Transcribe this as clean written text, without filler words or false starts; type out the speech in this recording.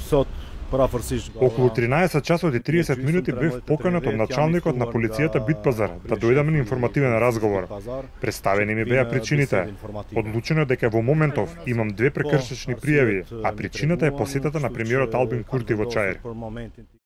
Околу 13 часот и 30 минути бев поканет од началникот на полицијата Битпазар да дојдам на информативен разговор. Представени ми беа причините. Одлучено е дека во моментов имам 2 прекршечни пријави, а причината е посетата на премиерот Албин Курти во Чаир.